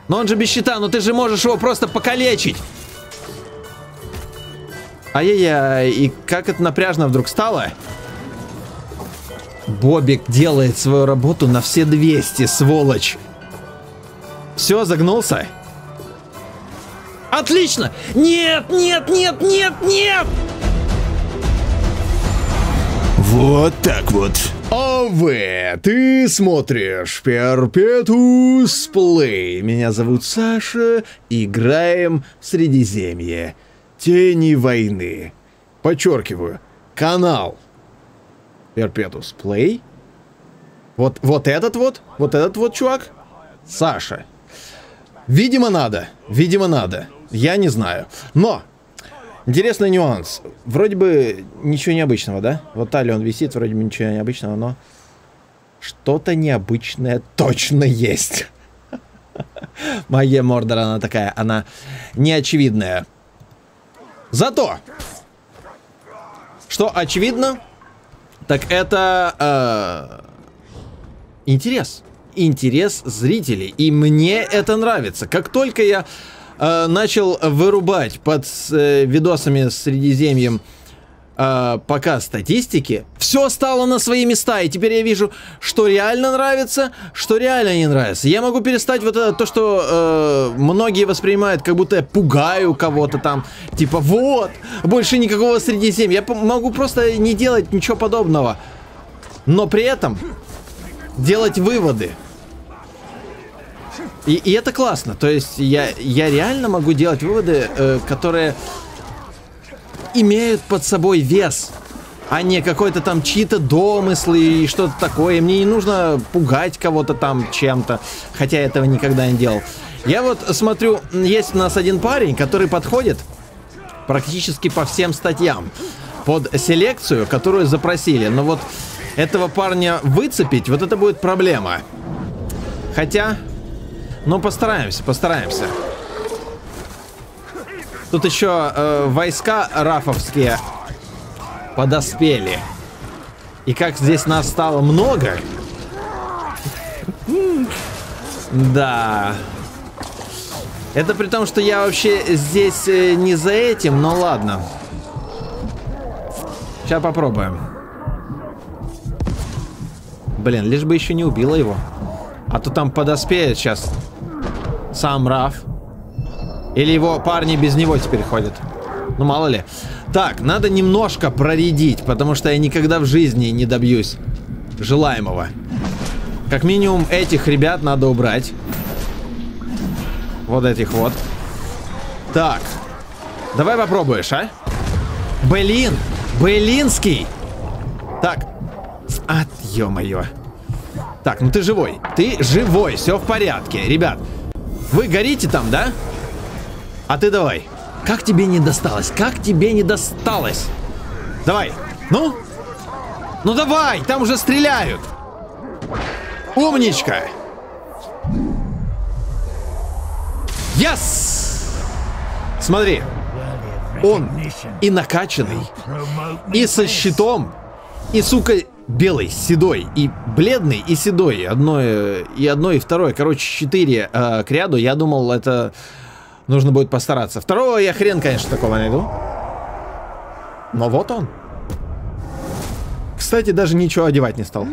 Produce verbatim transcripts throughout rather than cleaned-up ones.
Но он же без щита, но ты же можешь его просто покалечить. Ай-яй-яй, и как это напряжно вдруг стало. Бобик делает свою работу на все двести, сволочь. Все, загнулся? Отлично! Нет, нет, нет, нет, нет! Вот так вот. А вы, ты смотришь Перпетус Плей. Меня зовут Саша. Играем в Средиземье. Тени войны. Подчеркиваю, канал Перпетус Плей. Вот, вот этот вот, вот этот вот чувак. Саша. Видимо, надо. Видимо, надо. Я не знаю. Но интересный нюанс. Вроде бы ничего необычного, да? Вот талия он висит, вроде бы ничего необычного, но что-то необычное точно есть. Магия Мордора, она такая, она неочевидная. Зато, что очевидно, так это э, интерес. Интерес зрителей. И мне это нравится. Как только я э, начал вырубать под э, видосами с Средиземьем э, показ статистики, все стало на свои места. И теперь я вижу, что реально нравится, что реально не нравится. Я могу перестать вот это, то, что э, многие воспринимают, как будто я пугаю кого-то там. Типа, вот, больше никакого Средиземья. Я могу просто не делать ничего подобного. Но при этом делать выводы. И, и это классно. То есть я, я реально могу делать выводы, э, которые имеют под собой вес, а не какой-то там чьи-то домыслы и что-то такое. Мне не нужно пугать кого-то там чем-то, хотя я этого никогда не делал. Я вот смотрю, есть у нас один парень, который подходит практически по всем статьям под селекцию, которую запросили. Но вот этого парня выцепить, вот это будет проблема. Хотя, ну постараемся, постараемся. Тут еще э, войска рафовские подоспели. И как здесь нас стало много. Да. Это при том, что я вообще здесь не за этим, но ладно. Сейчас попробуем. Блин, лишь бы еще не убила его. А то там подоспеет сейчас сам Раф. Или его парни без него теперь ходят. Ну, мало ли. Так, надо немножко проредить, потому что я никогда в жизни не добьюсь желаемого. Как минимум этих ребят надо убрать. Вот этих вот. Так. Давай попробуешь, а? Блин! Белинский! Так. А, ё-моё. Так, ну ты живой. Ты живой, все в порядке. Ребят, вы горите там, да? А ты давай. Как тебе не досталось? Как тебе не досталось? Давай. Ну? Ну давай, там уже стреляют. Умничка. Yes! Смотри. Он и накачанный, и со щитом, и, сука, белый, седой, и бледный, и седой. Одно, и одно, и второе. Короче, четыре э, к ряду. Я думал, это нужно будет постараться. Второго я хрен, конечно, такого найду. Но вот он. Кстати, даже ничего одевать не стал.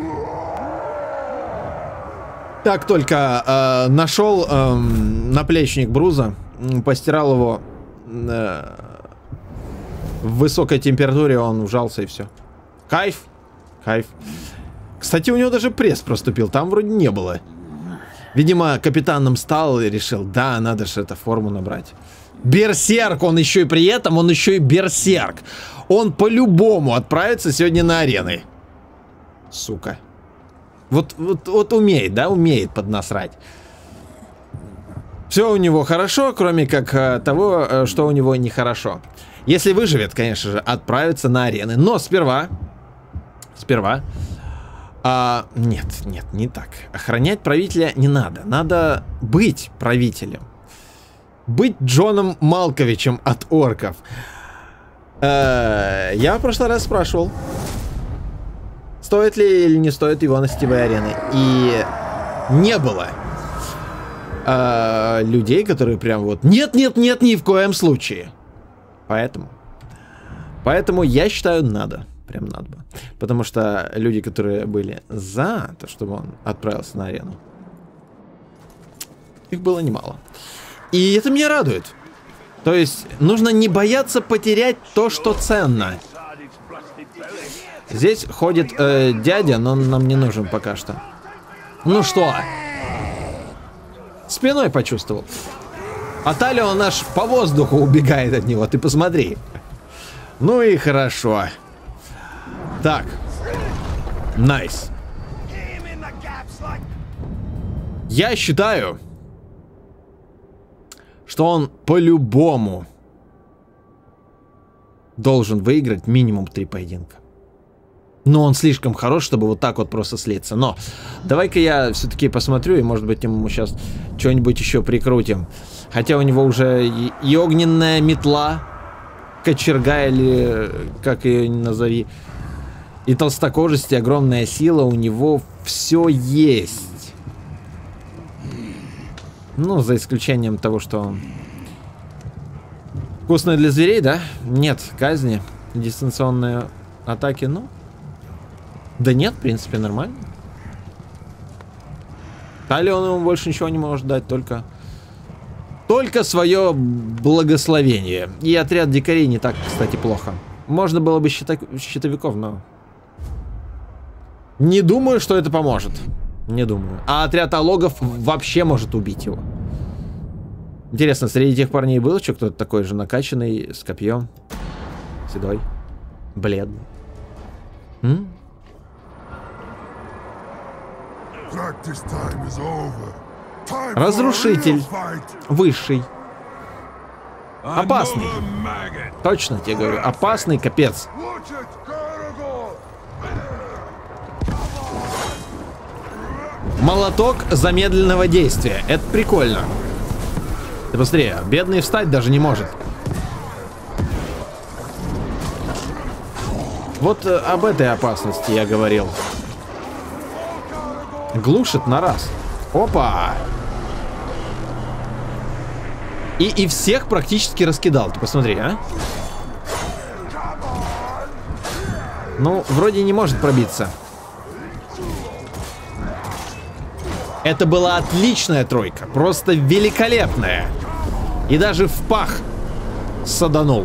Так только э, нашел э, наплечник Бруза, постирал его э, в высокой температуре, он вжался и все. Кайф. Кайф. Кстати, у него даже пресс проступил, там вроде не было. Видимо, капитаном стал и решил, да, надо же эту форму набрать. Берсерк, он еще и при этом, он еще и берсерк. Он по-любому отправится сегодня на арены. Сука. Вот, вот, вот умеет, да, умеет поднасрать. Все у него хорошо, кроме как э, того, э, что у него нехорошо. Если выживет, конечно же, отправится на арены. Но сперва... Сперва... А, нет, нет, не так. Охранять правителя не надо. Надо быть правителем. Быть Джоном Малковичем от орков. Э, я в прошлый раз спрашивал, стоит ли или не стоит его на сетевой арены. И не было э, людей, которые прям вот нет, нет, нет, ни в коем случае. Поэтому, поэтому я считаю, надо, прям надо бы, потому что люди, которые были за то, чтобы он отправился на арену, их было немало, и это меня радует. То есть нужно не бояться потерять то, что ценно. Здесь ходит э, дядя, но он нам не нужен пока что. Ну что? Спиной почувствовал. А Талион наш по воздуху убегает от него, ты посмотри. Ну и хорошо. Так. Найс. Я считаю, что он по-любому должен выиграть минимум три поединка. Но он слишком хорош, чтобы вот так вот просто слиться. Но давай-ка я все-таки посмотрю, и может быть ему сейчас что-нибудь еще прикрутим. Хотя у него уже и, и огненная метла, кочерга или как ее назови, и толстокожесть, и огромная сила, у него все есть. Ну, за исключением того, что он вкусный для зверей, да? Нет, казни, дистанционные атаки, ну... Да нет, в принципе, нормально. Талион ему больше ничего не может дать, только... Только свое благословение. И отряд дикарей не так, кстати, плохо. Можно было бы щита... щитовиков, но... Не думаю, что это поможет. Не думаю. А отряд алогов вообще может убить его. Интересно, среди тех парней был еще кто-то такой же накачанный, с копьем? Седой? Бледный? М? Разрушитель. Высший. Опасный. Точно тебе говорю. Опасный капец. Молоток замедленного действия. Это прикольно. Ты посмотри, бедный встать даже не может. Вот э, об этой опасности я говорил. Глушит на раз. Опа! И, и всех практически раскидал. Ты посмотри, а? Ну, вроде не может пробиться. Это была отличная тройка. Просто великолепная. И даже в пах саданул.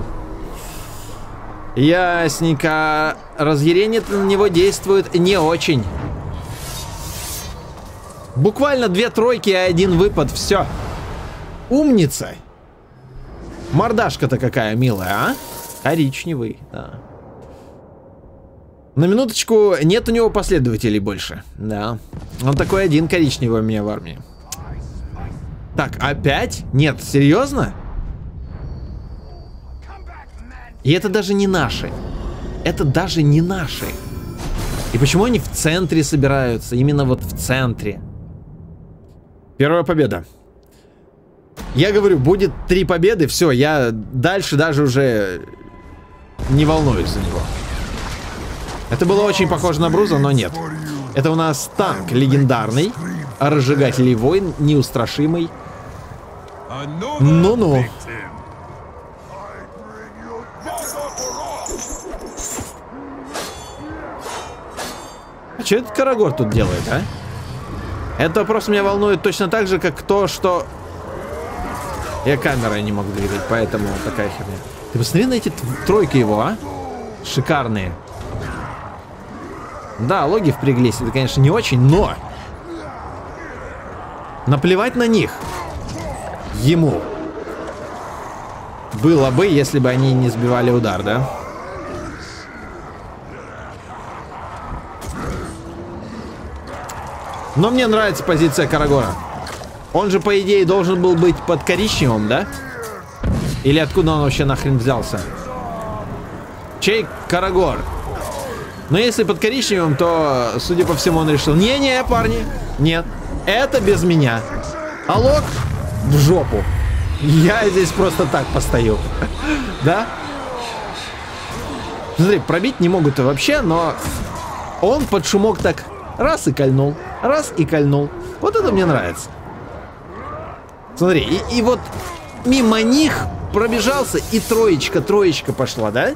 Ясненько. Разъярение на него действует не очень. Буквально две тройки и один выпад. Все. Умница. Мордашка-то какая милая, а? Коричневый, да. На минуточку, нет у него последователей больше. Да. Он такой один коричневый у меня в армии. Так, опять? Нет, серьезно? И это даже не наши. Это даже не наши. И почему они в центре собираются? Именно вот в центре. Первая победа. Я говорю, будет три победы, все, я дальше даже уже не волнуюсь за него. Это было очень похоже на Бруза, но нет. Это у нас танк легендарный, разжигатель войн, неустрашимый. Ну-ну. А что этот Карагор тут делает, а? Это вопрос меня волнует точно так же, как то, что... Я камерой не могу двигать, поэтому такая херня. Ты посмотри на эти тройки его, а? Шикарные. Да, логи впряглись, это, конечно, не очень, но... Наплевать на них. Ему. Было бы, если бы они не сбивали удар, да? Но мне нравится позиция Карагора. Он же, по идее, должен был быть под коричневым, да? Или откуда он вообще нахрен взялся? Чей Карагор? Но если под коричневым, то, судя по всему, он решил: не-не, парни, нет, это без меня. Алок в жопу. Я здесь просто так постою. Да? Смотри, пробить не могут-то вообще, но он под шумок так раз и кольнул, раз и кольнул. Вот это мне нравится. Смотри, и, и вот мимо них пробежался, и троечка, троечка пошла, да?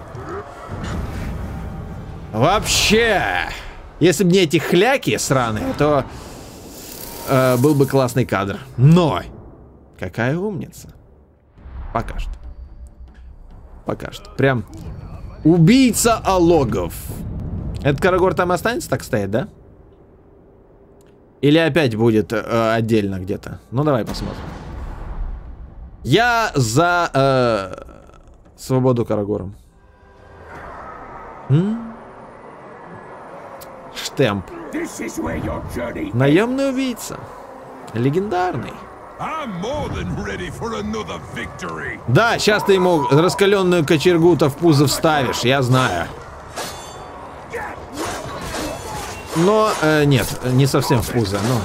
Вообще, если бы не эти хляки сраные, то э, был бы классный кадр. Но какая умница. Пока что. Пока что. Прям убийца алогов. Этот Карагор там останется так стоять, да? Или опять будет э, отдельно где-то? Ну, давай посмотрим. Я за э, свободу Карагором. М? Штемп. Наемный убийца. Легендарный. Да, сейчас ты ему раскаленную кочергу-то в пузо вставишь, я знаю. Но, э, нет, не совсем в пузо, ну.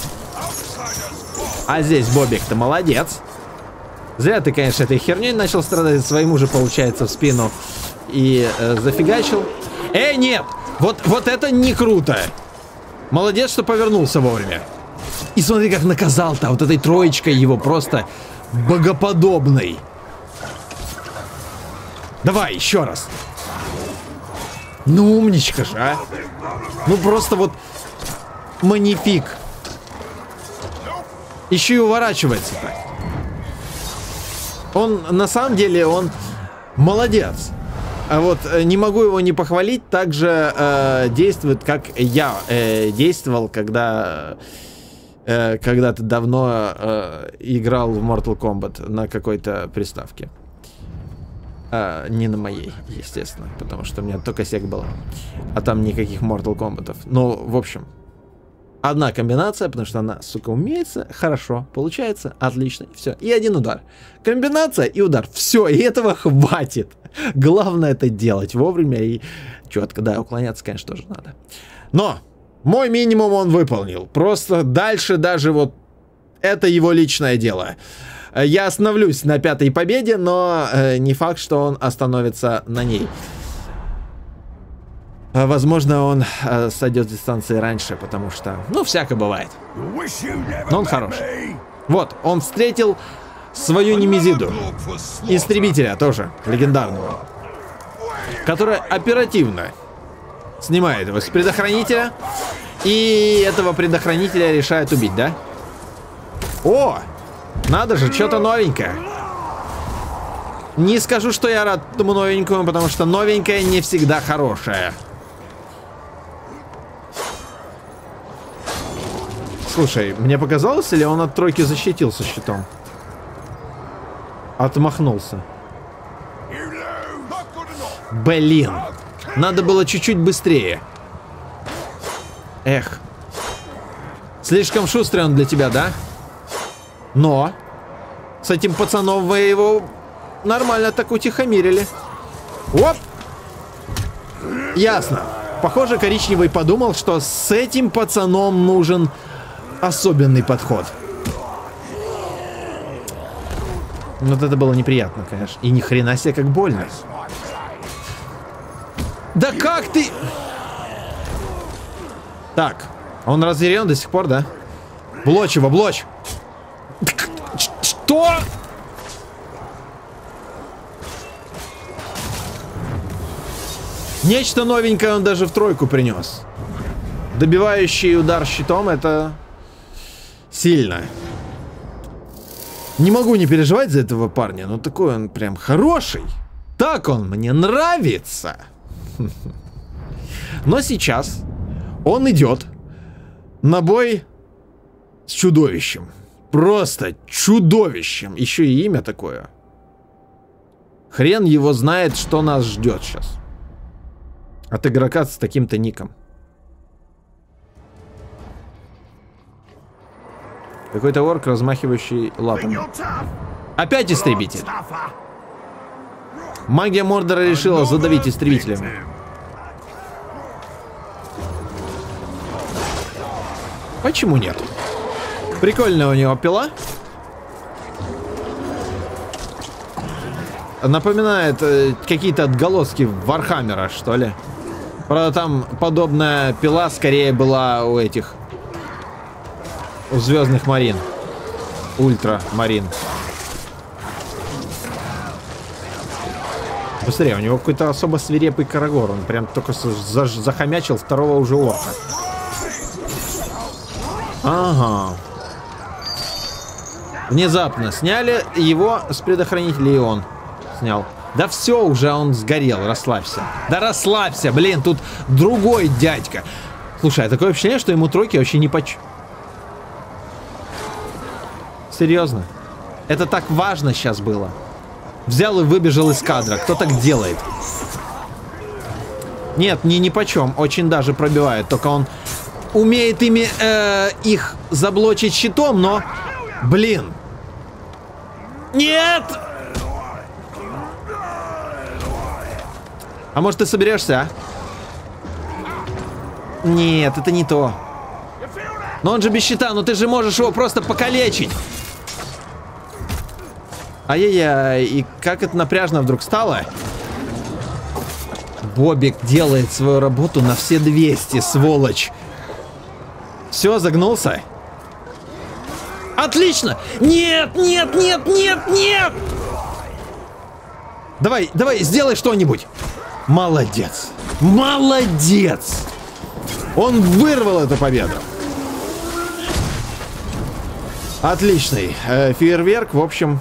А здесь Бобик-то молодец. Зря ты, конечно, этой херней начал страдать, своему же, получается, в спину. И э, зафигачил. Эй, нет! Вот, вот это не круто! Молодец, что повернулся вовремя. И смотри, как наказал-то вот этой троечкой его, просто богоподобный. Давай, еще раз. Ну, умничка же, а. Ну, просто вот манифик. Еще и уворачивается так. Он, на самом деле, он молодец. А вот э, не могу его не похвалить. Также э, действует, как я э, действовал, когда... Э, когда-то давно э, играл в Mortal Kombat на какой-то приставке. А, не на моей, естественно, потому что у меня только сек была. А там никаких Mortal Kombat'ов. Ну, в общем, одна комбинация, потому что она, сука, умеется, хорошо, получается, отлично, все. И один удар. Комбинация и удар. Все, и этого хватит. Главное это делать вовремя и четко. Да, уклоняться, конечно, тоже надо. Но мой минимум он выполнил. Просто дальше даже вот это его личное дело. Я остановлюсь на пятой победе, но э, не факт, что он остановится на ней. Возможно, он э, сойдет с дистанции раньше, потому что, ну, всякое бывает. Но он хороший. Вот, он встретил свою Немезиду. Истребителя тоже, легендарного. Который оперативно снимает его с предохранителя. И этого предохранителя решает убить, да? О! Надо же, что-то новенькое. Не скажу, что я рад этому новенькому, потому что новенькое не всегда хорошее. Слушай, мне показалось, или он от тройки защитился щитом? Отмахнулся. Блин. Надо было чуть-чуть быстрее. Эх. Слишком шустрый он для тебя, да? Но с этим пацаном вы его нормально так утихомирили. Оп! Ясно. Похоже, коричневый подумал, что с этим пацаном нужен особенный подход. Вот это было неприятно, конечно. И ни хрена себе как больно. Да как ты... Так, он разъярен до сих пор, да? Блочь его, блочь! Что? Нечто новенькое он даже в тройку принес. Добивающий удар щитом — это сильно. Не могу не переживать за этого парня, но такой он прям хороший. Так он мне нравится. Но сейчас он идет на бой с чудовищем. Просто чудовищем. Еще и имя такое. Хрен его знает, что нас ждет сейчас. От игрока с таким-то ником. Какой-то орк, размахивающий лапами. Опять истребитель. Магия Мордора решила задавить истребителями. Почему нет? Прикольная у него пила. Напоминает э, какие-то отголоски Вархаммера, что ли. Правда, там подобная пила скорее была у этих... у Звездных Марин. ультрамарин. Быстрее, у него какой-то особо свирепый карагор. Он прям только за захомячил второго уже орка. Ага. Внезапно сняли его с предохранителя, и он снял. Да все уже, он сгорел, расслабься. Да расслабься, блин, тут другой дядька. Слушай, такое ощущение, что ему тройки вообще не поч... Серьезно? Это так важно сейчас было. Взял и выбежал из кадра. Кто так делает? Нет, ни ни почем. Очень даже пробивает. Только он умеет ими э, их заблочить щитом, но... Блин. Нет! А может, ты соберешься, а? Нет, это не то. Но он же без щита, но ты же можешь его просто покалечить. Ай-яй-яй, и как это напряжно вдруг стало. Бобик делает свою работу на все двести, сволочь. Все, загнулся? Отлично! Нет, нет, нет, нет, нет! Давай, давай, сделай что-нибудь. Молодец. Молодец! Он вырвал эту победу. Отличный э, фейерверк, в общем...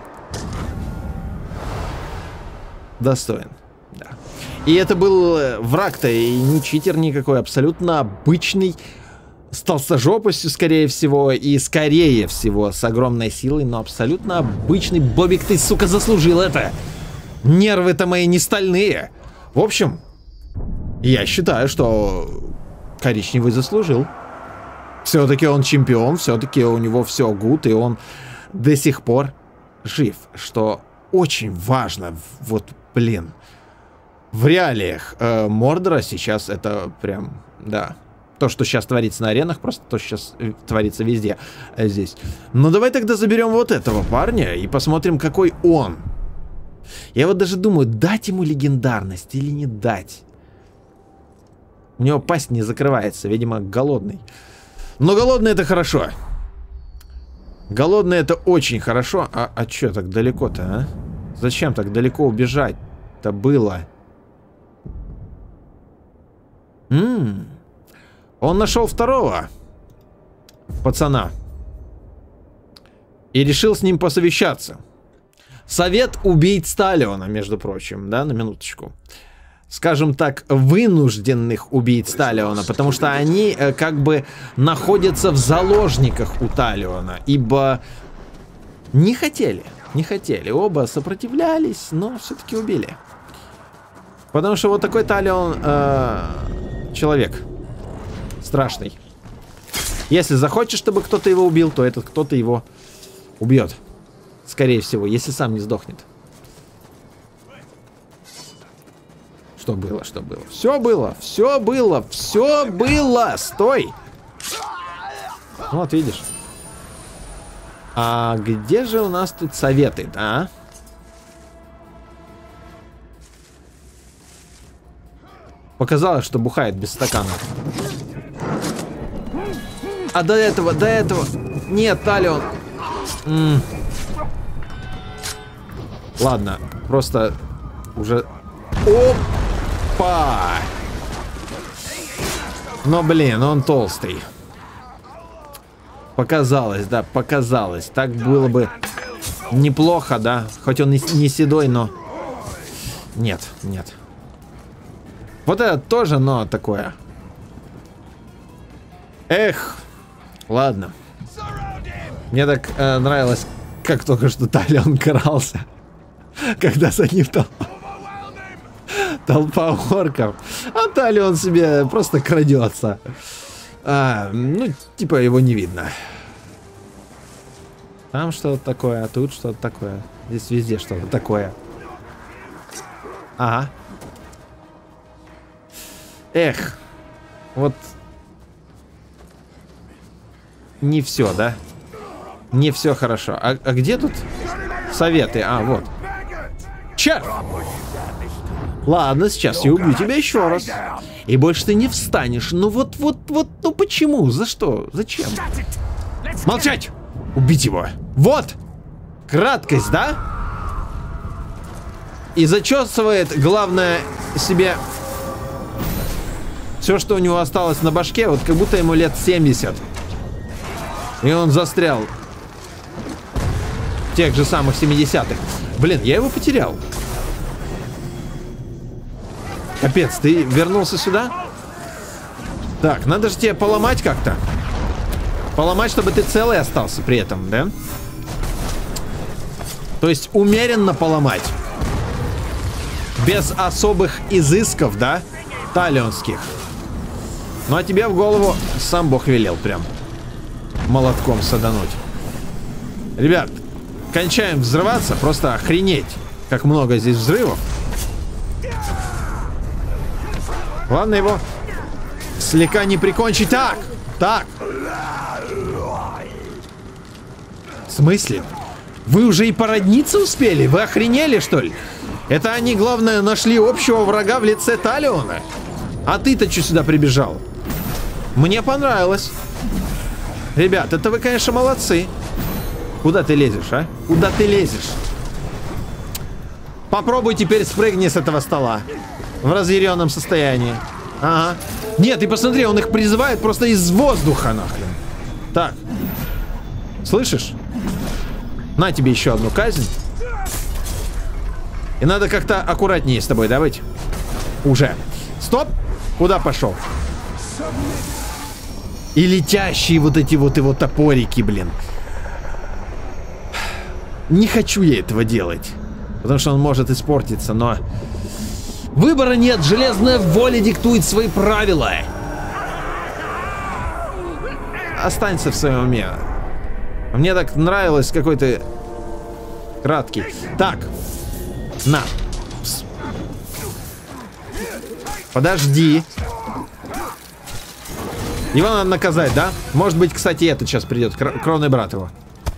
Достоин, да. И это был враг-то и не читер никакой, абсолютно обычный, с толстожопостью, скорее всего, и скорее всего с огромной силой, но абсолютно обычный. Бобик, ты, сука, заслужил это. Нервы-то мои не стальные. В общем, я считаю, что коричневый заслужил. Все-таки он чемпион, все-таки у него все гуд, и он до сих пор жив, что очень важно. Вот, блин, в реалиях э, Мордора сейчас это прям, да, то, что сейчас творится на аренах, просто то, что сейчас творится везде э, здесь. Ну, давай тогда заберем вот этого парня и посмотрим, какой он. Я вот даже думаю, дать ему легендарность или не дать. У него пасть не закрывается, видимо, голодный. Но голодный — это хорошо. Голодный — это очень хорошо. А, а чё так далеко-то, а? Зачем так далеко убежать-то было? М-м. Он нашел второго пацана и решил с ним посовещаться. Совет убийц Талиона, между прочим, да, на минуточку. Скажем так, вынужденных убийц Талиона, потому что они э, как бы находятся в заложниках у Талиона, ибо не хотели, не хотели, оба сопротивлялись, но все-таки убили. Потому что вот такой Талион э, человек страшный. Если захочешь, чтобы кто-то его убил, то этот кто-то его убьет, скорее всего, если сам не сдохнет. Что было, что было? Все было, все было, все было. Стой! Вот, видишь. А где же у нас тут советы, да? Показалось, что бухает без стакана. А до этого, до этого... Нет, Талион. М-м. Ладно, просто уже... Опа! Но, блин, он толстый. Показалось, да, показалось. Так было бы неплохо, да. Хоть он не седой, но... Нет, нет. Вот это тоже, но такое. Эх. Ладно. Мне так э, нравилось, как только что Талион крался. Когда за ним толпа. Толпа орков. А Талион себе просто крадется. А, ну, типа его не видно. Там что-то такое, а тут что-то такое. Здесь везде что-то такое. Ага. Эх. Вот. Не все, да? Не все хорошо. А, а где тут советы? А, вот. Черт! Ладно, сейчас я убью тебя еще раз. И больше ты не встанешь. Ну вот, вот, вот, ну почему? За что? Зачем? Молчать! Убить его. Вот! Краткость, да? И зачесывает, главное, себе все, что у него осталось на башке, вот как будто ему лет семьдесят. И он застрял в тех же самых семидесятых. Блин, я его потерял. Капец, ты вернулся сюда? Так, надо же тебя поломать как-то. Поломать, чтобы ты целый остался при этом, да? То есть умеренно поломать. Без особых изысков, да? Талионских. Ну а тебе в голову сам Бог велел прям молотком садануть. Ребят, кончаем взрываться. Просто охренеть, как много здесь взрывов. Ладно его слегка не прикончить. Так, так. В смысле? Вы уже и породниться успели? Вы охренели, что ли? Это они, главное, нашли общего врага в лице Талиона. А ты-то что сюда прибежал? Мне понравилось. Ребят, это вы, конечно, молодцы. Куда ты лезешь, а? Куда ты лезешь? Попробуй теперь спрыгни с этого стола. В разъяренном состоянии. Ага. Нет, ты посмотри, он их призывает просто из воздуха, нахрен. Так. Слышишь? На тебе еще одну казнь. И надо как-то аккуратнее с тобой, да, быть? Уже. Стоп! Куда пошел? И летящие вот эти вот его топорики, блин. Не хочу я этого делать. Потому что он может испортиться, но... Выбора нет, железная воля диктует свои правила. Останься в своем уме. Мне так нравилось какой-то краткий. Так. На. Пс. Подожди. Его надо наказать, да? Может быть, кстати, этот сейчас придет. Кр кровный брат его.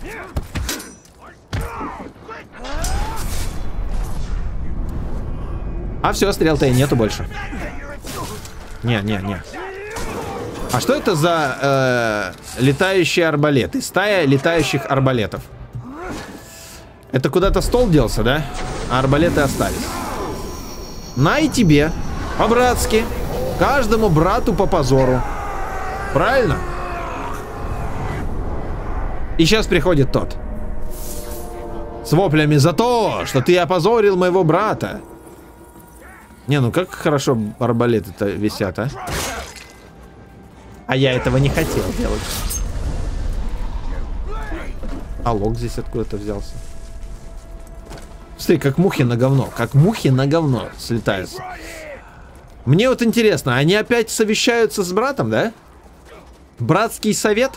А все, стрел-то и нету больше. Не, не, не. А что это за э, летающие арбалеты? Стая летающих арбалетов. Это куда-то стол делся, да? А арбалеты остались. На и тебе. По-братски. Каждому брату по позору. Правильно? И сейчас приходит тот. С воплями за то, что ты опозорил моего брата. Не, ну как хорошо арбалеты-то висят, а? А я этого не хотел делать. А лог здесь откуда-то взялся. Смотри, как мухи на говно. Как мухи на говно слетаются. Мне вот интересно, они опять совещаются с братом, да? Братский совет?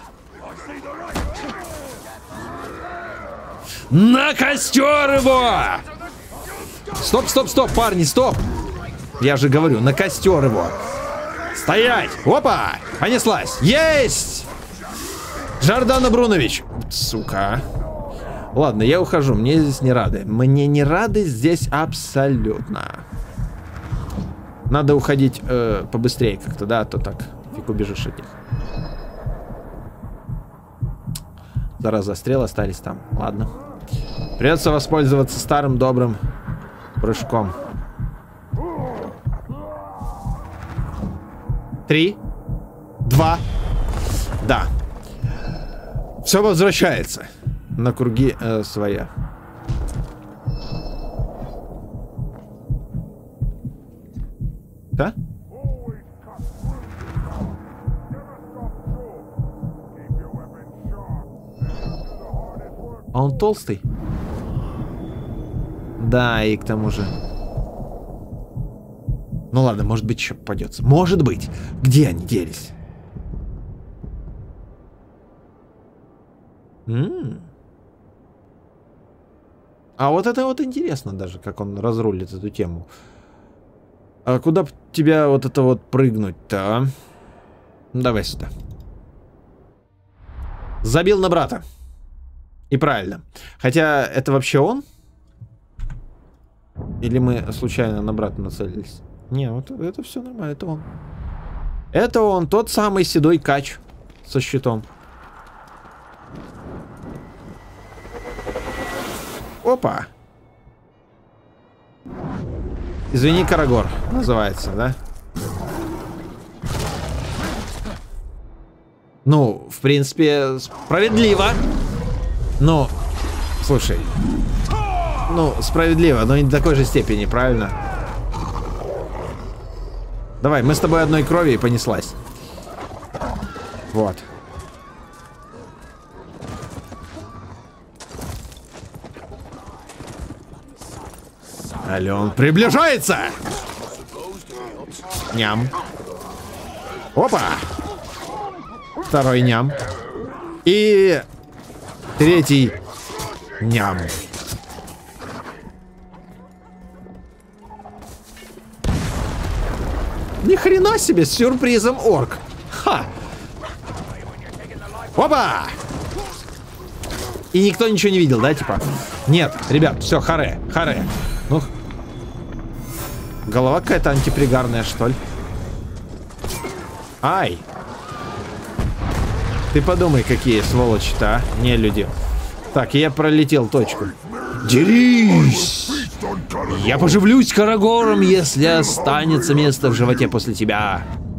На костер его! Стоп, стоп, стоп, парни, стоп! Я же говорю, на костер его. Стоять! Опа! Понеслась! Есть! Жордана Брунович! Сука. Ладно, я ухожу. Мне здесь не рады. Мне не рады здесь абсолютно. Надо уходить э, побыстрее как-то, да? А то так фиг убежишь от них. Зараза, стрелы остались там. Ладно. Придется воспользоваться старым добрым прыжком. Три. Два. Да. Все возвращается на круги э, своя. Да? А он толстый? Да, и к тому же... Ну ладно, может быть, еще попадется. Может быть. Где они делись? М-м. А вот это вот интересно даже, как он разрулит эту тему. А куда б тебя вот это вот прыгнуть-то, а? Давай сюда. Забил на брата. И правильно. Хотя это вообще он? Или мы случайно на брата нацелились? Не, вот это все нормально, это он. Это он, тот самый седой кач со щитом. Опа. Извини, Карагор, называется, да? Ну, в принципе, справедливо. Ну, слушай. Ну, справедливо, но не до такой же степени, правильно? Давай, мы с тобой одной крови и понеслась. Вот. Ален приближается! Ням. Опа! Второй ням. И третий ням. Ни хрена себе, с сюрпризом орк. Ха! Опа! И никто ничего не видел, да, типа? Нет, ребят, все, харе, харе. Ну, голова какая-то антипригарная, что ли? Ай! Ты подумай, какие сволочи-то, а? Не люди. Так, я пролетел точку. Дерись! Я поживлюсь Карагором, если останется место в животе после тебя.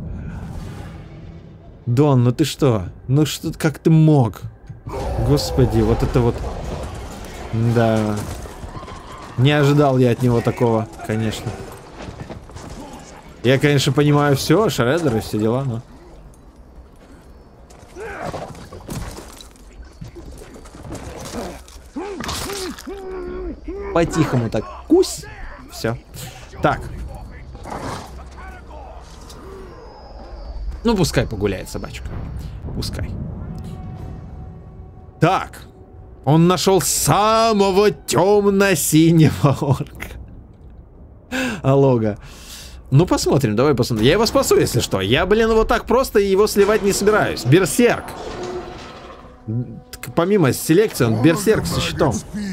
Дон, ну ты что? Ну что, как ты мог? Господи, вот это вот... Да. Не ожидал я от него такого, конечно. Я, конечно, понимаю все, шредеры, все дела, но... По-тихому так. Кусь. Все. Так. Ну, пускай погуляет собачка. Пускай. Так. Он нашел самого темно-синего орка. Алога. Ну, посмотрим, давай посмотрим. Я его спасу, если что. Я, блин, вот так просто его сливать не собираюсь. Берсерк. Помимо селекции, он берсерк со щитом.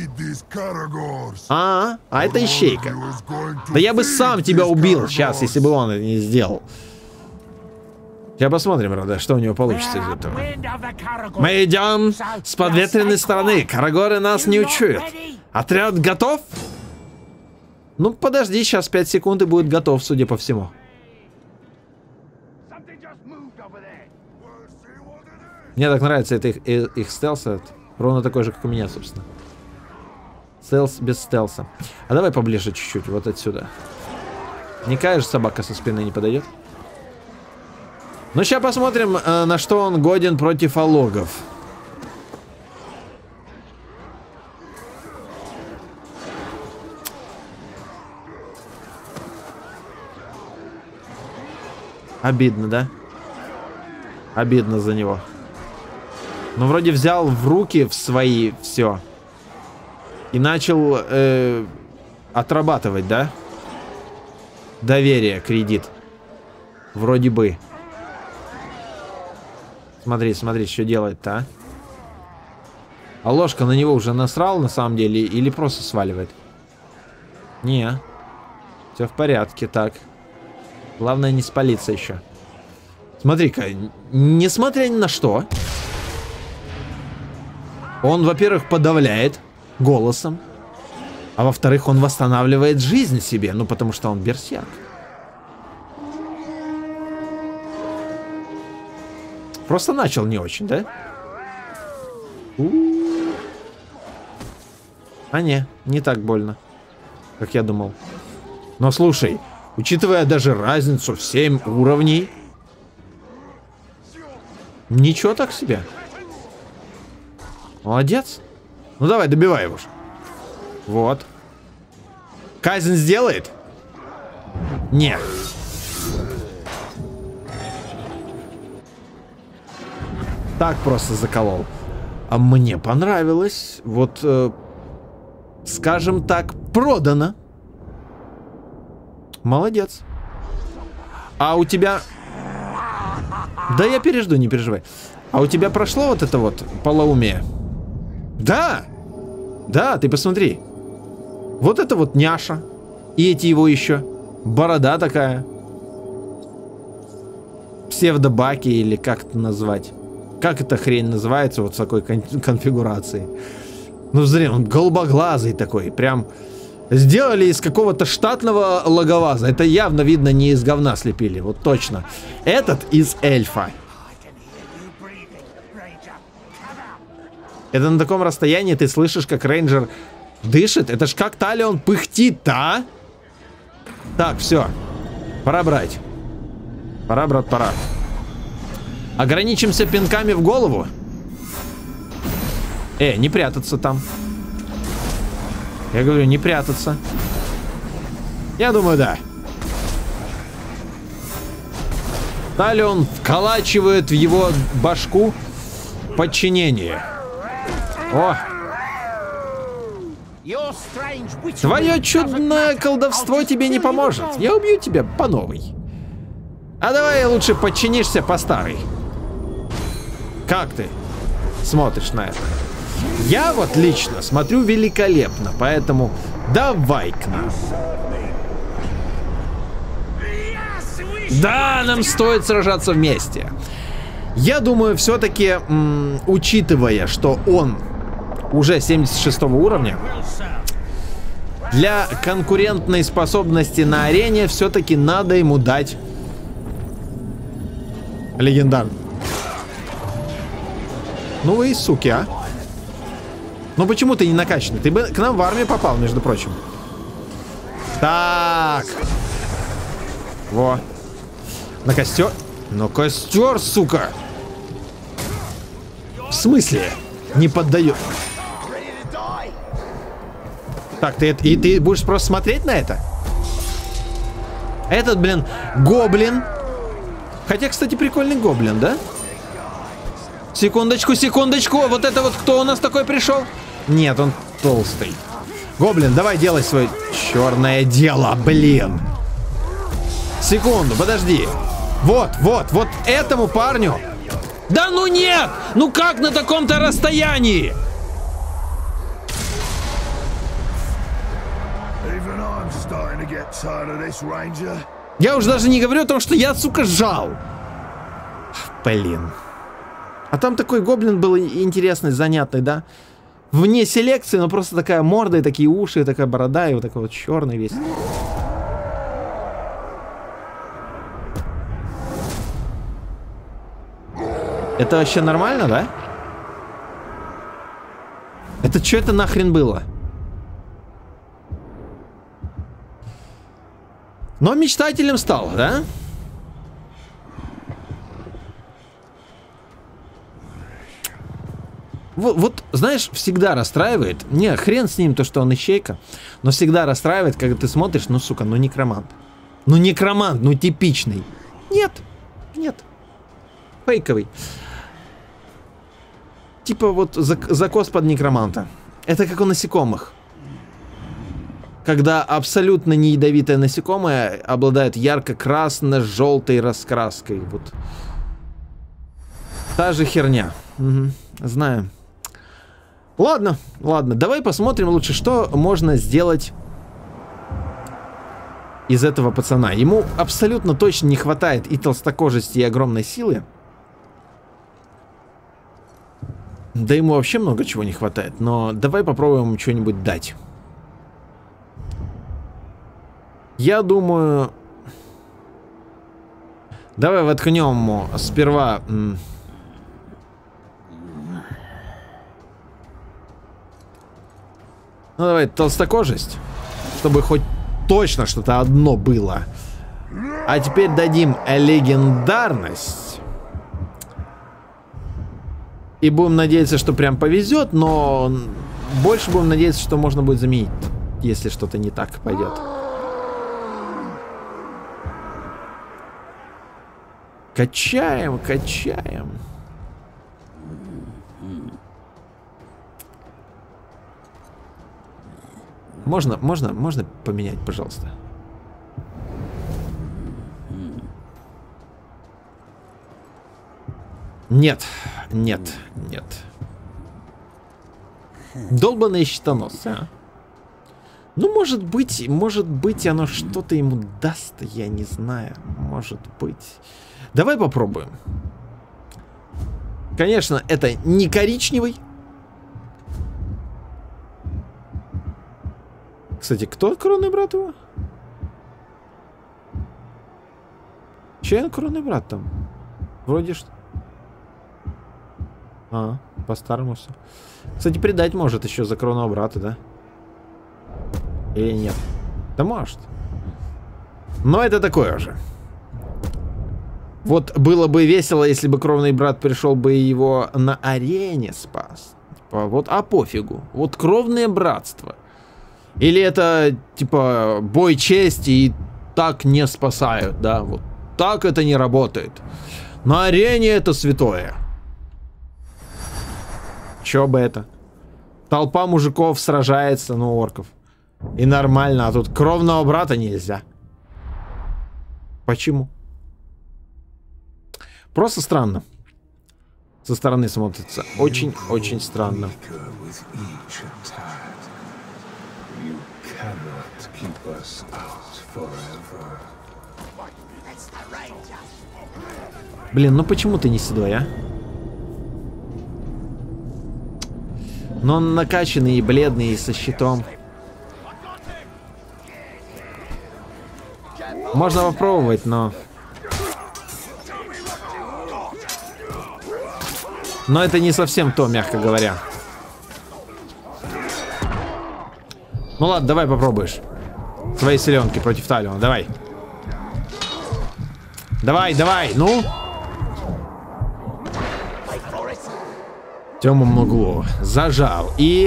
А, а это ищейка. Да я бы сам тебя убил сейчас, если бы он это не сделал. Сейчас посмотрим, правда, что у него получится из этого. Мы идем с подветренной стороны. Карагоры нас не учуют. Отряд готов? Ну, подожди, сейчас пять секунд и будет готов, судя по всему. Мне так нравится это их, их, их стелс. Ровно такой же, как у меня, собственно. Стелс без стелса. А давай поближе чуть-чуть, вот отсюда. Никакая же собака со спины не подойдет. Ну, сейчас посмотрим, э, на что он годен против алогов. Обидно, да? Обидно за него. Ну, вроде взял в руки в свои все. И начал э, отрабатывать, да? Доверие, кредит. Вроде бы. Смотри, смотри, что делает-то, а? А ложка на него уже насрал, на самом деле, или просто сваливает? Не. Все в порядке, так. Главное не спалиться еще. Смотри-ка, несмотря ни на что, он, во-первых, подавляет голосом, а во-вторых, он восстанавливает жизнь себе, ну, потому что он берсерк. Просто начал не очень, да? У-у-у. А не, не так больно, как я думал. Но слушай, учитывая даже разницу в семь уровней, ничего так себе. Молодец. Ну давай, добивай его. Вот. Казнь сделает? Нет. Так просто заколол. А мне понравилось. Вот, э, скажем так, продано. Молодец. А у тебя... Да я пережду, не переживай. А у тебя прошло вот это вот полоумие? Да! Да, ты посмотри. Вот это вот няша. И эти его еще. Борода такая. Псевдобаки или как это назвать? Как эта хрень называется вот с такой кон конфигурацией? Ну, смотри, он голубоглазый такой, прям... Сделали из какого-то штатного логоваза. Это явно видно не из говна слепили, вот точно. Этот из эльфа. Это на таком расстоянии ты слышишь, как рейнджер дышит. Это ж как Талион пыхтит, а? Так, все. Пора брать. Пора, брат, пора. Ограничимся пинками в голову. Э, не прятаться там. Я говорю, не прятаться. Я думаю, да. Далее он вколачивает в его башку подчинение. О! Твое чудное колдовство тебе не поможет. Я убью тебя по новой. А давай лучше подчинишься по старой. Как ты смотришь на это? Я вот лично смотрю великолепно, поэтому давай к нам. Да, нам стоит сражаться вместе. Я думаю, все-таки, учитывая, что он уже семьдесят шестого уровня, для конкурентной способности на арене все-таки надо ему дать легендарный. Ну вы и суки, а? Ну почему ты не накачанный? Ты бы к нам в армию попал, между прочим. Так. Во. На костер. На костер, сука. В смысле? Не поддаю. Так, ты и ты будешь просто смотреть на это? Этот, блин, гоблин. Хотя, кстати, прикольный гоблин, да? Секундочку, секундочку. Вот это вот кто у нас такой пришел? Нет, он толстый. Гоблин, давай делай свое черное дело, блин. Секунду, подожди. Вот, вот, вот этому парню. Да ну нет! Ну как на таком-то расстоянии? Я уж даже не говорю о том, что я, сука, сжал. Блин. А там такой гоблин был интересный, занятный, да? Вне селекции, но просто такая морда, и такие уши, и такая борода, и вот такой вот черный весь. Это вообще нормально, да? Это что это нахрен было? Но мечтателем стал, да? Вот, вот, знаешь, всегда расстраивает. Не, хрен с ним то, что он ищейка. Но всегда расстраивает, когда ты смотришь, ну, сука, ну, некромант. Ну, некромант, ну, типичный. Нет, нет. Фейковый. Типа вот зак закос под некроманта. Это как у насекомых. Когда абсолютно не ядовитое насекомое обладает ярко-красно-желтой раскраской. Вот. Та же херня. Угу. Знаю. Ладно, ладно. Давай посмотрим лучше, что можно сделать из этого пацана. Ему абсолютно точно не хватает и толстокожести, и огромной силы. Да ему вообще много чего не хватает. Но давай попробуем ему что-нибудь дать. Я думаю... Давай воткнем ему сперва... Ну давай толстокожесть. Чтобы хоть точно что-то одно было. А теперь дадим легендарность. И будем надеяться, что прям повезет, но больше будем надеяться, что можно будет заменить, если что-то не так пойдет. Качаем, качаем. Можно, можно, можно поменять, пожалуйста. Нет, нет, нет. Долбаные щитоносцы, а? Ну, может быть, может быть, оно что-то ему даст, я не знаю. Может быть. Давай попробуем. Конечно, это не коричневый. Кстати, кто кровный брат его? Чей кровный брат там? Вроде что... А, по-старому все. Кстати, предать может еще за кровного брата, да? Или нет? Да может. Но это такое же. Вот было бы весело, если бы кровный брат пришел бы и его на арене спас. Типа, вот, а пофигу. Вот кровное братство. Или это, типа, бой чести и так не спасают, да? Вот так это не работает. На арене это святое. Чё бы это? Толпа мужиков сражается, ну, орков. И нормально, а тут кровного брата нельзя. Почему? Просто странно. Со стороны смотрится очень-очень странно. Блин, ну почему ты не седой, а? Но он накачанный и бледный, и со щитом. Можно попробовать, но... Но это не совсем то, мягко говоря. Ну ладно, давай попробуешь. Свои селенки против Талиона, давай. Давай, давай, ну. В темном углу. Зажал и...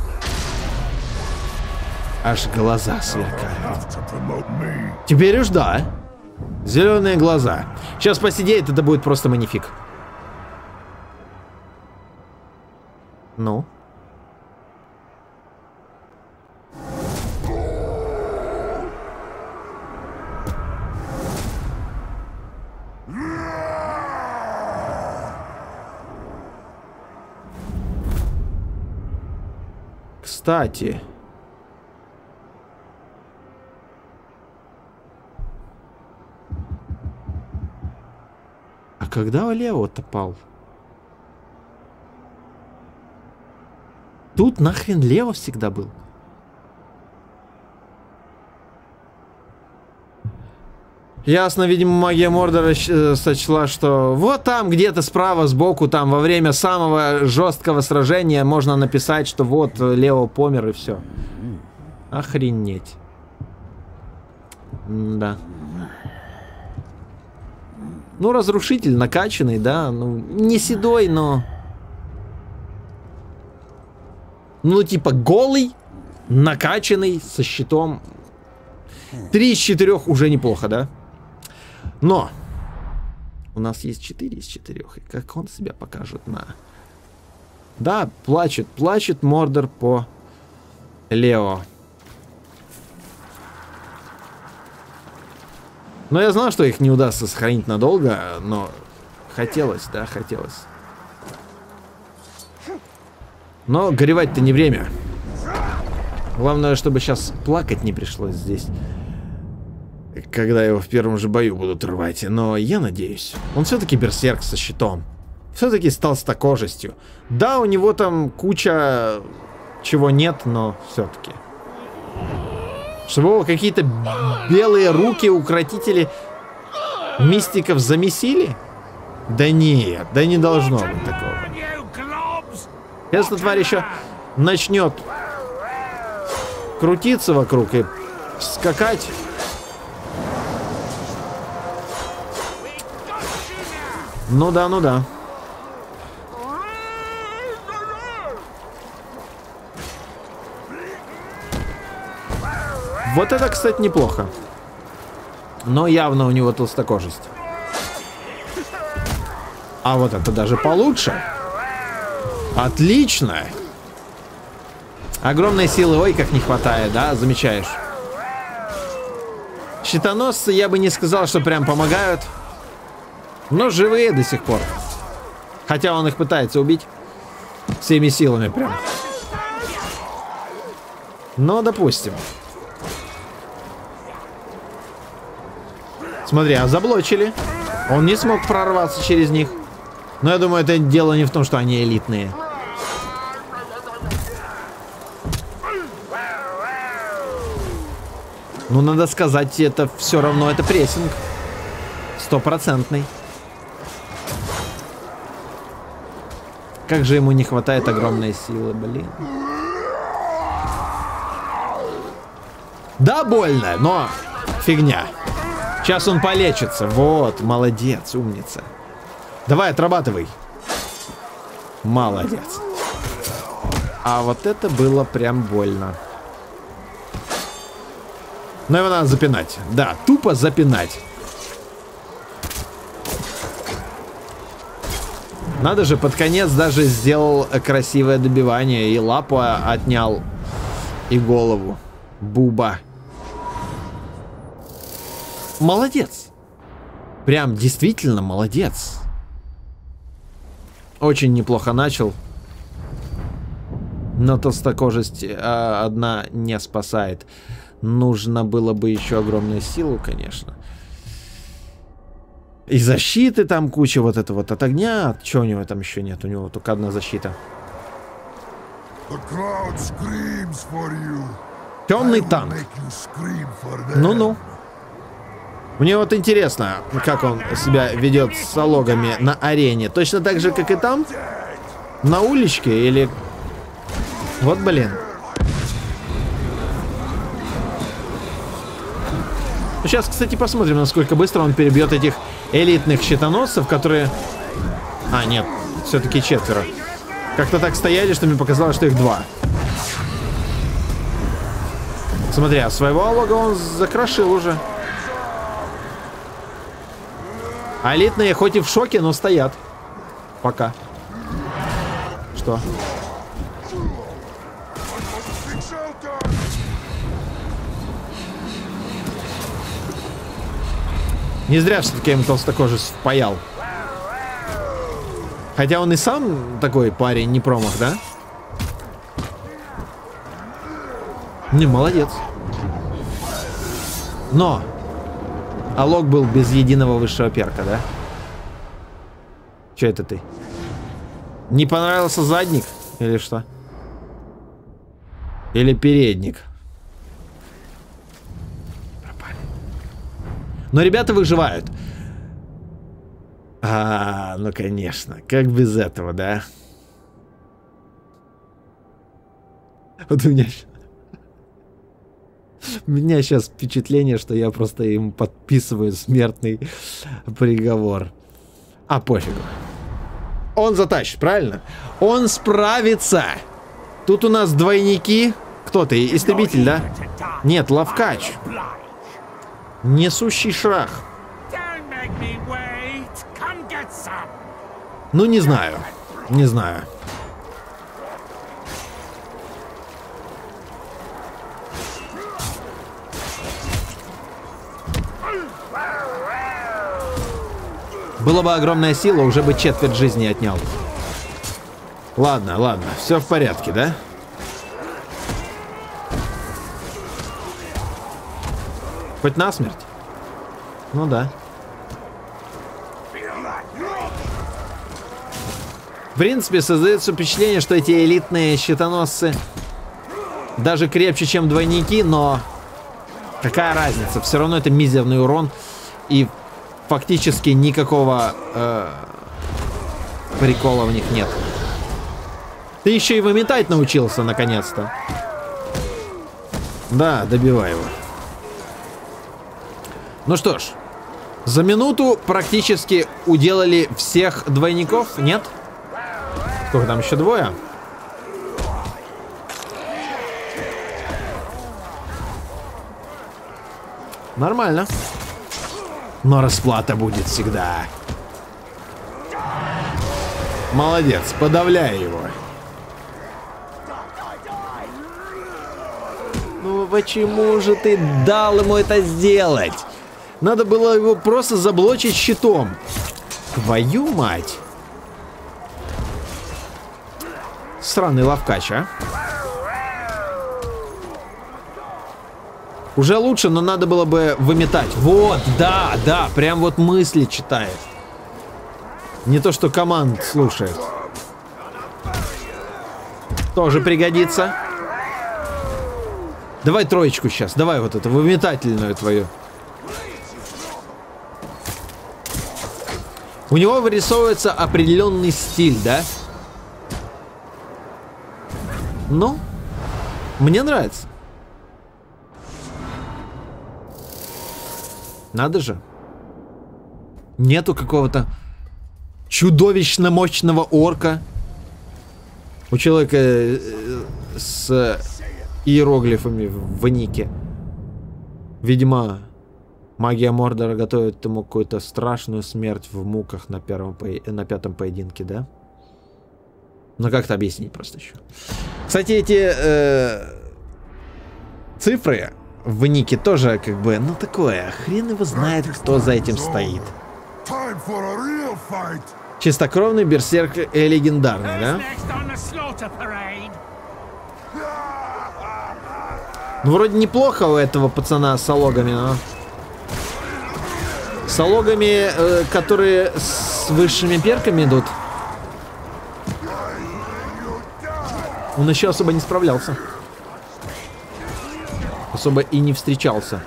Аж глаза сверкают. Теперь уж да. Зеленые глаза. Сейчас посидеть, это будет просто магнифик. Ну. Кстати. А когда Лео-то пал? Тут нахрен Лео всегда был. Ясно, видимо, магия Мордора сочла, что вот там где-то справа, сбоку, там во время самого жесткого сражения можно написать, что вот Лео помер и все. Охренеть. Да. Ну, разрушитель накачанный, да. Ну, не седой, но... Ну, типа, голый, накачанный, со щитом. Три из четырех уже неплохо, да? Но у нас есть четыре из четырех. И как он себя покажет на... Да, плачет, плачет Мордор по Лео. Но я знал, что их не удастся сохранить надолго, но хотелось, да, хотелось. Но горевать-то не время. Главное, чтобы сейчас плакать не пришлось здесь, когда его в первом же бою будут рвать. Но я надеюсь, он все-таки берсерк со щитом. Все-таки с толстокожестью. Да, у него там куча чего нет, но все-таки. Чтобы его какие-то белые руки укротители мистиков замесили? Да нет, да не должно быть такого. Если тварь еще начнет крутиться вокруг и скакать. Ну да, ну да. Вот это, кстати, неплохо. Но явно у него толстокожесть. А вот это даже получше. Отлично. Огромной силы, ой, как не хватает, да? Замечаешь? Щитоносцы, я бы не сказал, что прям помогают. Но живые до сих пор. Хотя он их пытается убить всеми силами прям. Но допустим. Смотри, а заблочили. Он не смог прорваться через них. Но я думаю, это дело не в том, что они элитные. Ну, надо сказать, это все равно это прессинг. Стопроцентный. Как же ему не хватает огромной силы, блин. Да, больно, но фигня. Сейчас он полечится. Вот, молодец, умница. Давай, отрабатывай. Молодец. А вот это было прям больно. Но его надо запинать. Да, тупо запинать. Надо же, под конец даже сделал красивое добивание. И лапу отнял, и голову. Буба. Молодец. Прям действительно молодец. Очень неплохо начал. Но толстокожесть а, одна не спасает. Нужно было бы еще огромную силу, конечно. И защиты там куча вот это вот от огня. Чего у него там еще нет? У него только одна защита. Темный танк. Ну-ну. Мне вот интересно, как он себя ведет с залогами на арене. Точно так же, как и там? На уличке или... Вот, блин. Сейчас, кстати, посмотрим, насколько быстро он перебьет этих элитных щитоносцев, которые... А, нет, все-таки четверо. Как-то так стояли, что мне показалось, что их два. Смотри, а своего алога он закрошил уже. А элитные хоть и в шоке, но стоят. Пока. Что? Не зря все-таки им толстокожесть впаял. Хотя он и сам такой парень, не промах, да? Не, молодец. Но алог был без единого высшего перка, да? Че это ты? Не понравился задник? Или что? Или передник? Пропали. Но ребята выживают. А, ну конечно. Как без этого, да? Вот у меня... У меня сейчас впечатление, что я просто им подписываю смертный приговор. А пофигу. Он затащит, правильно? Он справится. Тут у нас двойники. Кто ты? Истребитель, да? Нет, ловкач. Несущий шрах. Ну, не знаю. Не знаю. Была бы огромная сила, уже бы четверть жизни отнял. Ладно, ладно, все в порядке, да? Хоть насмерть? Ну да. В принципе, создается впечатление, что эти элитные щитоносцы даже крепче, чем двойники, но какая разница? Все равно это мизерный урон и фактически никакого э, прикола в них нет. Ты еще и выметать научился, наконец-то. Да, добивай его. Ну что ж, за минуту практически уделали всех двойников, нет? Сколько там, еще двое? Нормально. Но расплата будет всегда. Молодец, подавляй его. Ну почему же ты дал ему это сделать? Надо было его просто заблочить щитом. Твою мать. Сраный ловкач, а? Уже лучше, но надо было бы выметать. Вот, да, да, прям вот мысли читает. Не то, что команд слушает. Тоже пригодится. Давай троечку сейчас. Давай вот эту выметательную твою. У него вырисовывается определенный стиль, да? Ну, мне нравится. Надо же. Нету какого-то чудовищно мощного орка. У человека э, с иероглифами в нике. Видимо, магия Мордора готовит ему какую-то страшную смерть в муках на, первом по... на пятом поединке, да? Ну как-то объяснить просто еще. Кстати, эти э, цифры в нике тоже как бы, ну такое, хрен его знает, кто за этим стоит. Чистокровный берсерк и легендарный, да? Ну вроде неплохо у этого пацана с алогами, но... С алогами, э, которые с высшими перками идут. Он еще особо не справлялся. Особо и не встречался.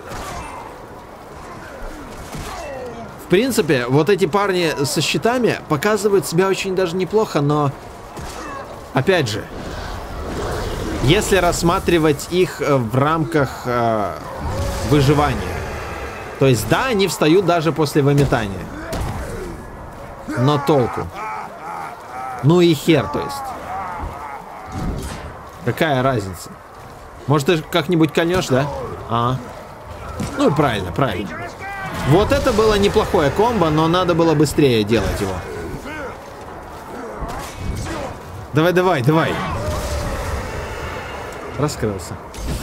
В принципе, вот эти парни со щитами показывают себя очень даже неплохо, но... Опять же, если рассматривать их в рамках э, выживания, то есть, да, они встают даже после выметания. Но толку. Ну и хер, то есть. Какая разница? Может, ты как-нибудь кольнешь, да? А. Ну и правильно, правильно. Вот это было неплохое комбо, но надо было быстрее делать его. Давай, давай, давай. Раскрылся.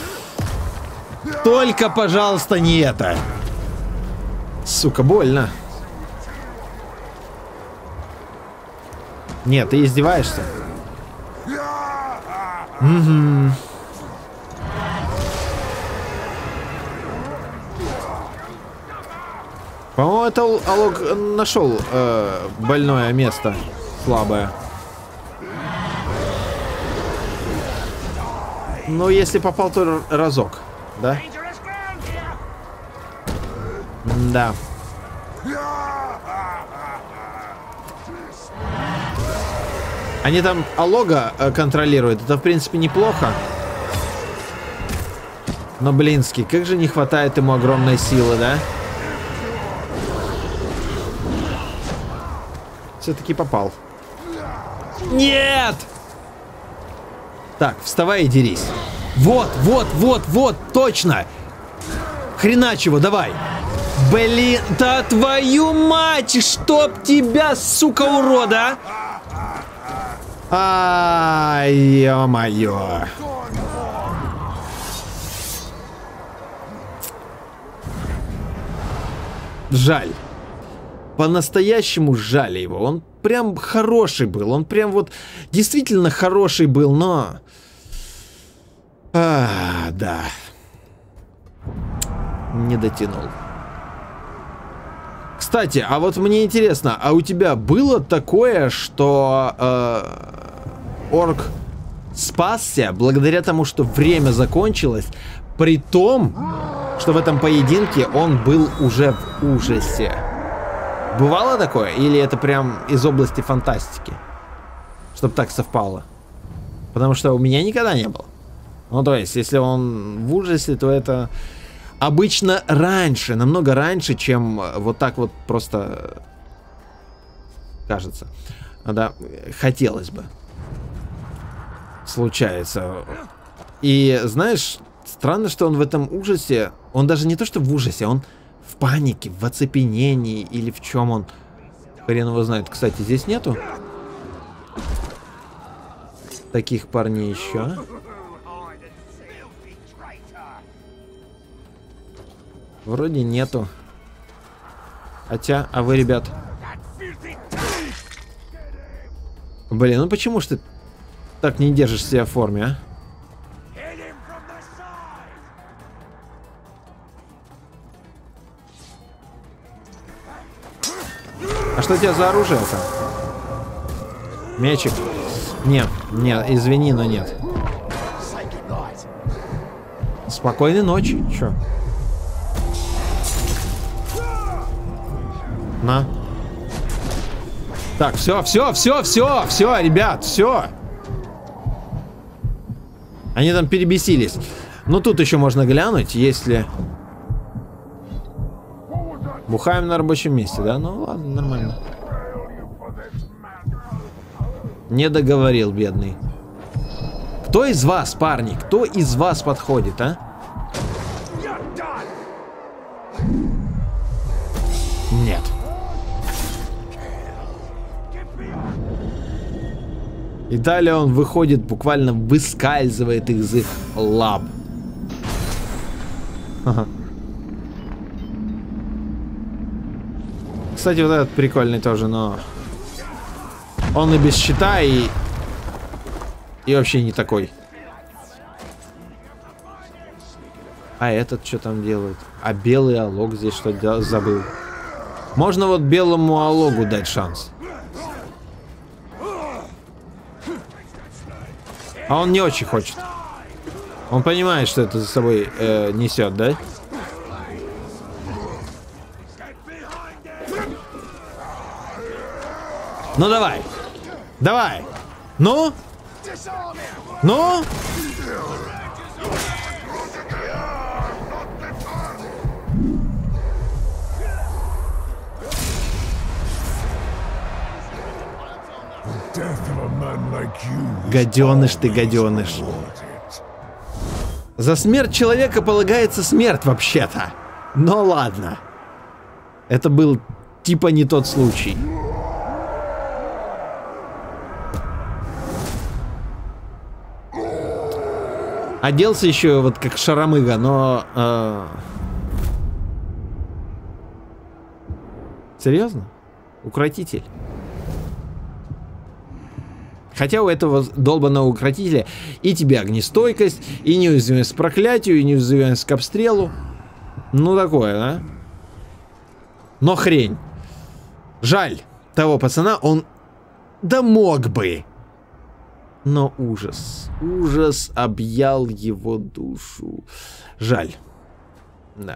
Только, пожалуйста, не это. Сука, больно. Нет, ты издеваешься? Угу. По-моему, это Алог нашел э, больное место, слабое. Ну, если попал, то разок, да? Да. Они там Алога э, контролируют. Это, в принципе, неплохо. Но, блинский, как же не хватает ему огромной силы, да? Все-таки попал. Нет! Так, вставай и дерись. Вот, вот, вот, вот, точно! Хренач его, давай! Блин, да твою мать! Чтоб тебя, сука, урода! Ай, ё-моё. Жаль. По-настоящему жаль его. Он прям хороший был. Он прям вот действительно хороший был, но... А, да. Не дотянул. Кстати, а вот мне интересно, а у тебя было такое, что э, орк спасся благодаря тому, что время закончилось, при том, что в этом поединке он был уже в ужасе? Бывало такое? Или это прям из области фантастики? Чтоб так совпало. Потому что у меня никогда не было. Ну, то есть, если он в ужасе, то это обычно раньше, намного раньше, чем вот так вот просто кажется. Да, хотелось бы. Случается. И, знаешь, странно, что он в этом ужасе, он даже не то, что в ужасе, он в панике, в оцепенении или в чем он. Хрен его знает. Кстати, здесь нету таких парней еще. Вроде нету. Хотя, а вы, ребят? Блин, ну почему ж ты так не держишь себя в форме, а? А что у тебя за оружие-то? Мечик? Нет, нет, извини, но нет. Спокойной ночи. Чё? На. Так, все, все, все, все, все, ребят, все. Они там перебесились. Ну, тут еще можно глянуть, если... Бухаем на рабочем месте, да? Ну, ладно, нормально. Не договорил, бедный. Кто из вас, парни, кто из вас подходит, а? Нет. И далее он выходит, буквально выскальзывает из их лап. Ага. Кстати, вот этот прикольный тоже, но... Он и без щита, и... И вообще не такой. А этот что там делает? А белый алог здесь что делать? Забыл. Можно вот белому алогу дать шанс. А он не очень хочет. Он понимает, что это за собой э, несет, да? Ну давай. Давай. Ну? Ну? Гаденыш ты, гаденыш. За смерть человека полагается смерть, вообще-то. Но ладно. Это был типа не тот случай. Оделся еще вот как шаромыга, но... Э... Серьезно? Укротитель. Хотя у этого долбаного укротителя и тебе огнестойкость, и неуязвимость к проклятию, и неуязвимость к обстрелу. Ну такое, да? Но хрень. Жаль того пацана, он... Да мог бы. Но ужас. Ужас объял его душу. Жаль. Да.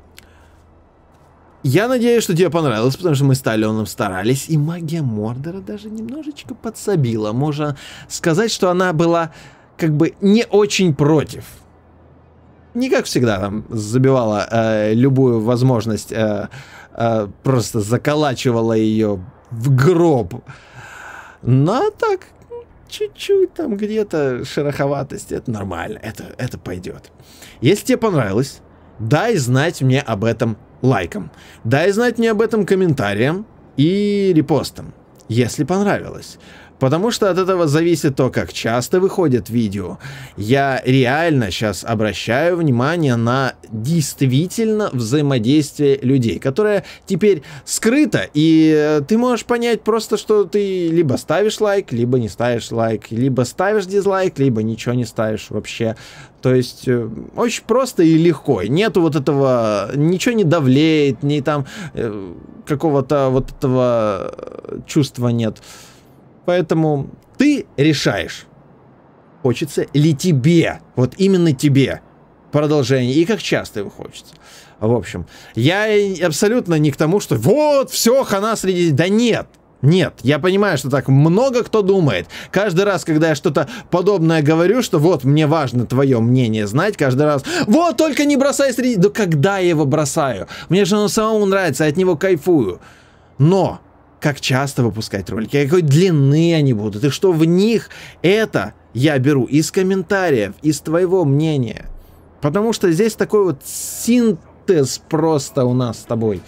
Я надеюсь, что тебе понравилось, потому что мы с Талионом старались, и магия Мордора даже немножечко подсобила. Можно сказать, что она была как бы не очень против. Не как всегда там забивала э, любую возможность, э, э, просто заколачивала ее в гроб. Но так, чуть-чуть там где-то шероховатость, это нормально, это, это пойдет. Если тебе понравилось, дай знать мне об этом лайком. Дай знать мне об этом комментарием и репостом, если понравилось. Потому что от этого зависит то, как часто выходят видео. Я реально сейчас обращаю внимание на действительно взаимодействие людей, которое теперь скрыто, и ты можешь понять просто, что ты либо ставишь лайк, либо не ставишь лайк, либо ставишь дизлайк, либо ничего не ставишь вообще. То есть очень просто и легко. Нету вот этого, ничего не давлеет, ни там э, какого-то вот этого чувства нет. Поэтому ты решаешь, хочется ли тебе, вот именно тебе, продолжение, и как часто его хочется. В общем, я абсолютно не к тому, что вот, все, хана среди... Да нет, нет, я понимаю, что так много кто думает. Каждый раз, когда я что-то подобное говорю, что вот, мне важно твое мнение знать, каждый раз, вот, только не бросай среди... Да когда я его бросаю? Мне же оно самому нравится, я от него кайфую. Но... как часто выпускать ролики, какой длины они будут, и что в них, это я беру из комментариев, из твоего мнения. Потому что здесь такой вот синтез просто у нас с тобой.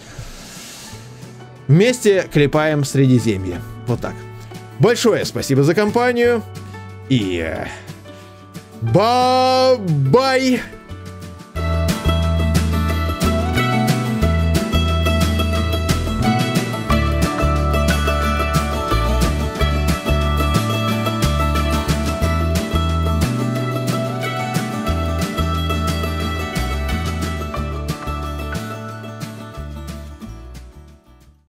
Вместе клепаем Средиземье. Вот так. Большое спасибо за компанию. И... Ба-бай!